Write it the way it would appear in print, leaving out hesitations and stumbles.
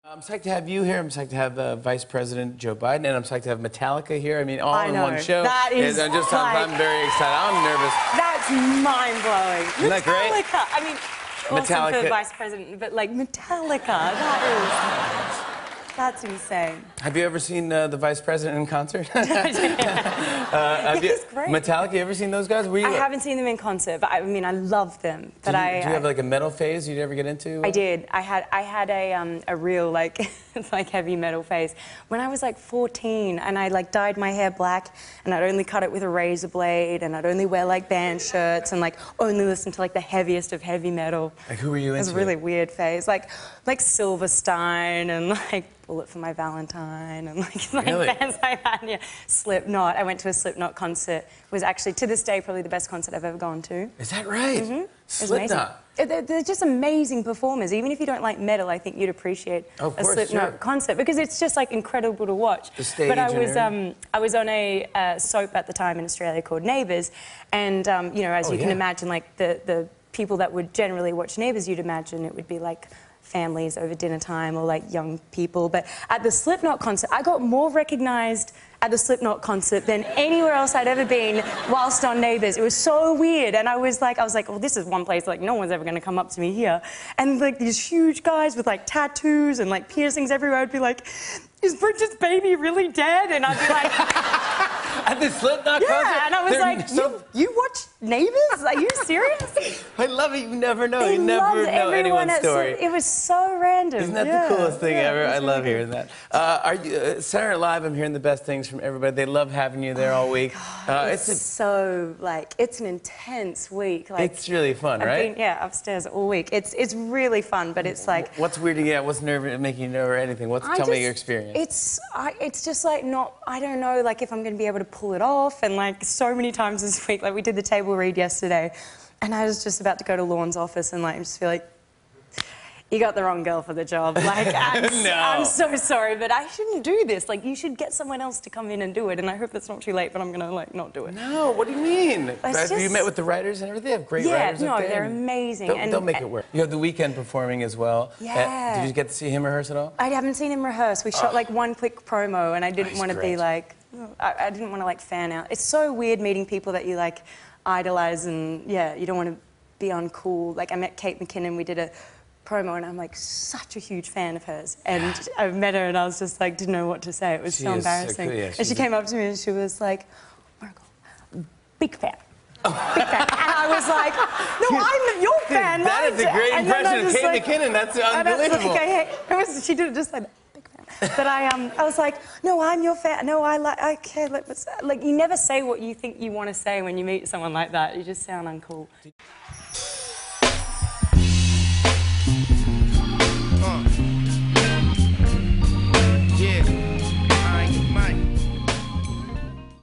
I'm psyched to have you here. I'm psyched to have Vice President Joe Biden, and I'm psyched to have Metallica here. I mean, all in one show. That is I'm very excited. I'm nervous. That's mind-blowing. Isn't that great? Metallica. I mean, awesome Metallica. for Vice President, but like Metallica, that's insane. Have you ever seen the Vice President in concert? He's great. Metallica, you ever seen those guys? I haven't seen them in concert, but I mean, I love them. But do you have like a metal phase you'd ever get into? I did. I had a real like heavy metal phase when I was like 14, and I like dyed my hair black, and I'd only cut it with a razor blade, and I'd only wear like band shirts, and like only listen to like the heaviest of heavy metal. Like who were you into? It was a really weird phase, like Silverstein and like Bullet for My Valentine and like bands like that. Yeah. Slipknot. I went to a Slipknot concert. It was actually, to this day, probably the best concert I've ever gone to. Is that right? Mm-hmm. Slipknot. They're just amazing performers. Even if you don't like metal, I think you'd appreciate a Slipknot concert because it's just like incredible to watch. The stage. But I was on a soap at the time in Australia called Neighbours, and you know, as you can imagine, like the people that would generally watch Neighbours, you'd imagine it would be like families over dinner time or like young people. But at the Slipknot concert, I got more recognised at the Slipknot concert than anywhere else I'd ever been whilst on Neighbours. It was so weird, and I was like, well, this is one place like no one's ever going to come up to me here. And like these huge guys with like tattoos and like piercings everywhere would be like, is Bridget's baby really dead? And I'd be like, at the Slipknot concert? Yeah, and I was like, you watch Neighbours? Are you serious? I love it. You never know. You never know anyone's story. It was so random. Isn't that the coolest thing ever? I love hearing that. Are you Saturday Night Live? I'm hearing the best things from everybody. They love having you there all week. It's an intense week. Like, it's really fun, right? Been, upstairs all week. It's really fun, but it's like. What's weirding you out? What's making you nervous or anything? Tell me your experience. It's just like I don't know, like if I'm going to be able to pull it off, and like so many times this week, like we did the table read yesterday, and I was just about to go to Lorne's office and like just feel like, you got the wrong girl for the job. Like, I'm so sorry, but I shouldn't do this. Like, you should get someone else to come in and do it, and I hope it's not too late, but I'm gonna like not do it. No, what do you mean? You met with the writers and everything? They have great writers up there. Yeah, no, they're amazing. They'll make it work. You have The Weeknd performing as well. Yeah. Did you get to see him rehearse at all? I haven't seen him rehearse. We shot like one quick promo, and I didn't want to be like, I didn't want to like fan out. It's so weird meeting people that you like idolize, and you don't want to be uncool. Like I met Kate McKinnon, we did a promo, and I'm like such a huge fan of hers, and I met her and I was just like didn't know what to say. It was so embarrassing. And she came up to me and she was like, Margot, big fan. Big fan. And I was like, no, I'm your fan. That is a great impression of Kate McKinnon. That's unbelievable. She did it just like big fan. But I was like, no, I'm your fan. No, okay, like you never say what you think you want to say when you meet someone like that. You just sound uncool.